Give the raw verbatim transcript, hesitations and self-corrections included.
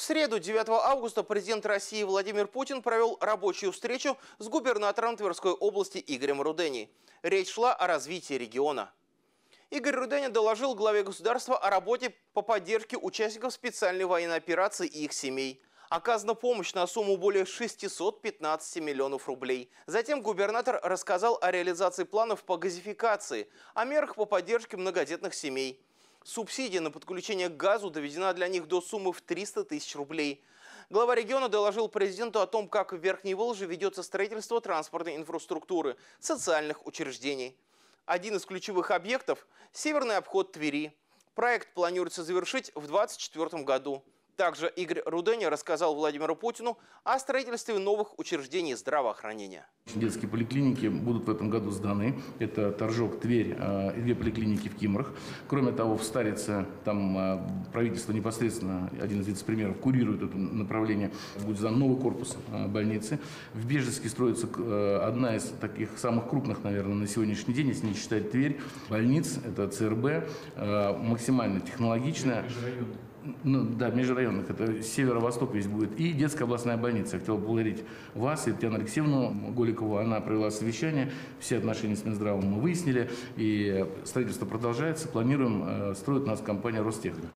среду, девятого августа, президент России Владимир Путин провел рабочую встречу с губернатором Тверской области Игорем Рудени. Речь шла о развитии региона. Игорь Рудени доложил главе государства о работе по поддержке участников специальной военной операции и их семей. Оказана помощь на сумму более шестисот пятнадцати миллионов рублей. Затем губернатор рассказал о реализации планов по газификации, о мерах по поддержке многодетных семей. Субсидия на подключение к газу доведена для них до суммы в триста тысяч рублей. Глава региона доложил президенту о том, как в Верхней Волжье ведется строительство транспортной инфраструктуры, социальных учреждений. Один из ключевых объектов – северный обход Твери. Проект планируется завершить в две тысячи двадцать четвёртом году. Также Игорь Рудени рассказал Владимиру Путину о строительстве новых учреждений здравоохранения. Детские поликлиники будут в этом году сданы. Это Торжок, Тверь и две поликлиники в Кимрах. Кроме того, в Старице там правительство непосредственно, один из вице-премьеров, курирует это направление. Будет сдан новый корпус больницы. В Бежецке строится одна из таких самых крупных, наверное, на сегодняшний день, если не считать Тверь, больниц. Это ЦРБ, максимально технологичная. Ну, да, межрайонных. Это северо-восток весь будет. И детская областная больница. Я хотел поблагодарить вас и Татьяну Алексеевну Голикову. Она провела совещание. Все отношения с Минздравом мы выяснили. И строительство продолжается. Планируем, строит нас компания Ростех.